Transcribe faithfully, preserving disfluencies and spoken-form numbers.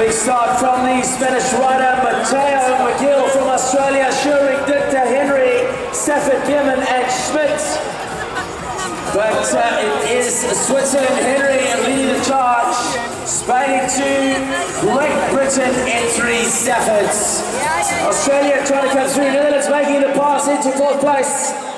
Big start from the Spanish rider Mateo McGill from Australia, Schurig, Dictor, Henry, Stafford, Gimmen and Schmidt. But uh, it is Switzerland, Henry leading the charge. Spain two, Great Britain in three, Stafford. Australia trying to come through, Netherlands making the pass into fourth place.